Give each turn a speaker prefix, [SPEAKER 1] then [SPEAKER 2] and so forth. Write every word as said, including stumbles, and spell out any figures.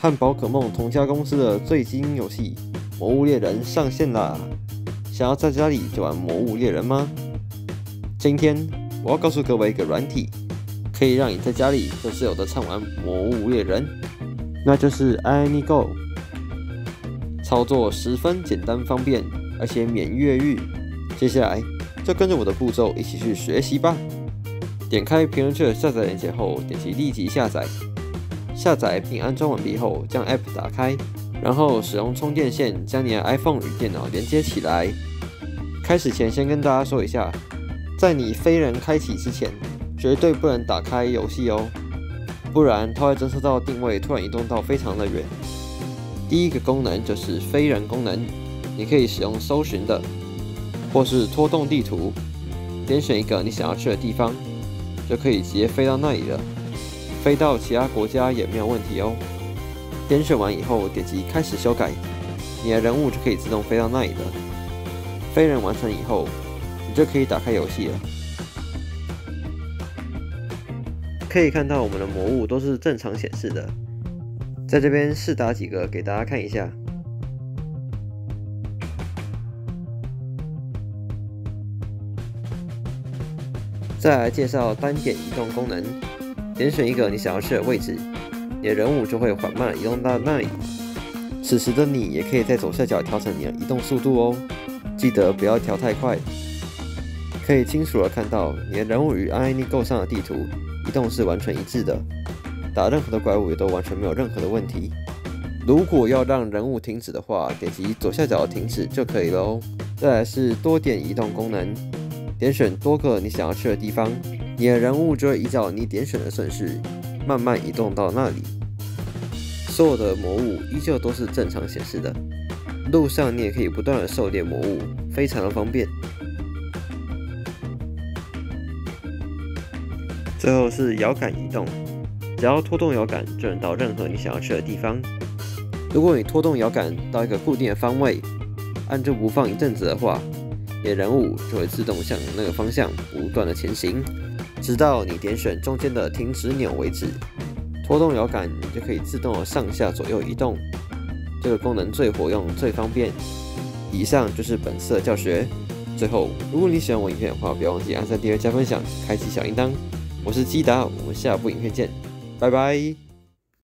[SPEAKER 1] 和宝可梦同家公司的最新游戏《魔物猎人》上线啦！想要在家里就玩《魔物猎人》吗？今天我要告诉各位一个软体，可以让你在家里就自由的畅玩《魔物猎人》，那就是 iAnyGo。操作十分简单方便，而且免越狱。接下来就跟着我的步骤一起去学习吧。点开评论区的下载链接后，点击立即下载。下载并安装完毕后，将 App 打开，然后使用充电线将你的 iPhone 与电脑连接起来。开始前先跟大家说一下，在你非人开启之前，绝对不能打开游戏哦，不然它会侦测到定位突然移动到非常的远。第一个功能就是非人功能，你可以使用搜寻的，或是拖动地图，点选一个你想要去的地方，就可以直接飞到那里了。飞到其他国家也没有问题哦。点选完以后，点击开始修改，你的人物就可以自动飞到那里了。飞人完成以后，你就可以打开游戏了。可以看到我们的魔物都是正常显示的，在这边试打几个给大家看一下。再来介绍单点移动功能。点选一个你想要去的位置，你的人物就会缓慢移动到那里。此时的你也可以在左下角调整你的移动速度哦，记得不要调太快。可以清楚的看到你的人物与 iAnyGo 上的地图移动是完全一致的，打任何的怪物也都完全没有任何的问题。如果要让人物停止的话，点击左下角的停止就可以了哦。再来是多点移动功能，点选多个你想要去的地方。你的人物就会依照你点选的顺序，慢慢移动到那里。所有的魔物依旧都是正常显示的，路上你也可以不断的狩猎魔物，非常的方便。最后是摇杆移动，只要拖动摇杆就能到任何你想要去的地方。如果你拖动摇杆到一个固定的方位，按住不放一阵子的话，你的人物就会自动向那个方向不断的前行。直到你点选中间的停止钮为止，拖动摇杆你就可以自动的上下左右移动。这个功能最活用、最方便。以上就是本次的教学。最后，如果你喜欢我影片的话，不要忘记按赞、订阅、加分享、开启小铃铛。我是基达，我们下部影片见，拜拜。